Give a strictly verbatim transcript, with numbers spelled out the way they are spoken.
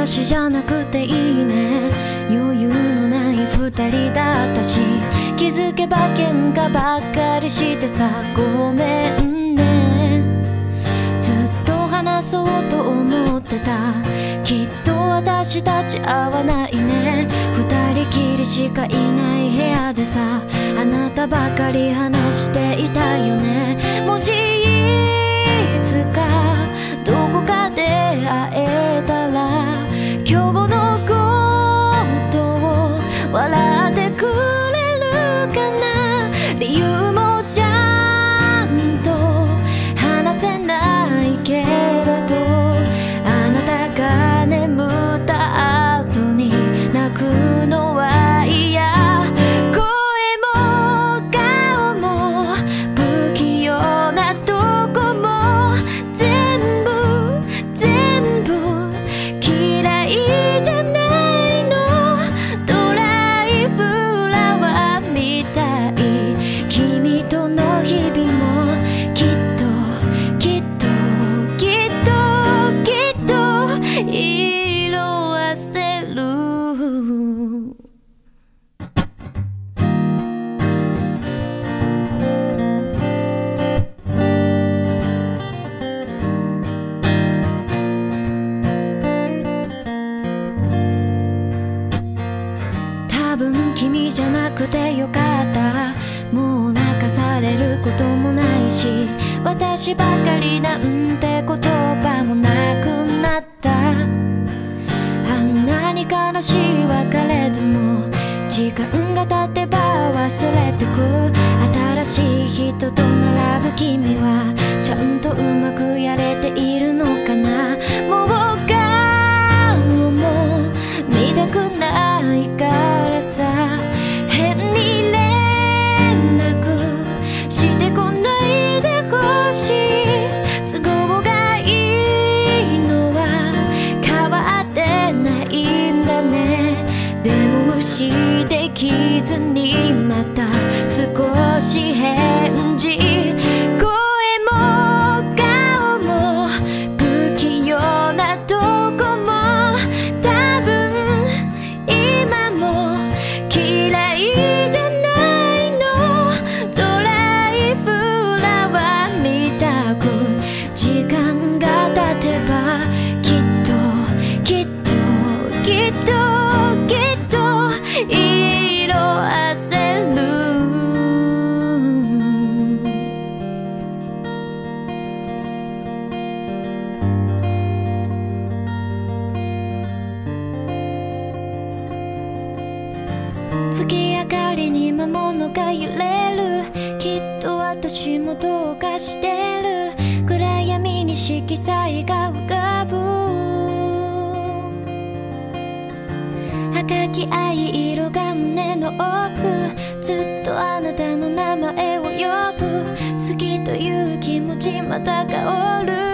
私じゃなくていいね。余裕のない二人だったし、気づけば喧嘩ばっかりしてさ、ごめんね。ずっと話そうと思ってた。きっと私たち合わないね。二人きりしかいない部屋でさ、あなたばかり話していたよね。もしいつかどこかで会えたら、今日のことを笑ってくれるかな。理由もちゃんと話せないけれど、あなたが眠った後に泣くのは嫌。声も顔も不器用なとこも全部全部嫌いじゃないの。ドライフラワーみたい。君との日々もきっときっときっときっと色あせる。多分君じゃなくてよかった。もう泣かされることもないし、私ばかりなんて言葉もなくなった。あんなに悲しい別れでも時間が経てば忘れてく。新しい人と並ぶ君はちゃんとうまくやれているのかな。もう顔も見たくないからさ、変に連絡してこないでほしい。都合がいいのは変わってないんだね。でも無視できずにまた少し返事。声も顔も不器用なとこも多分今も嫌いじゃないの。ドライフラワーみたく時間が経てばきっときっときっときっと色あせる。月明かりに魔物が揺れる。きっと私もどうかしてる。暗闇に色彩が浮かぶ。赤き藍色が胸の奥。ずっとあなたの名前を呼ぶ。好きという気持ちまた香る。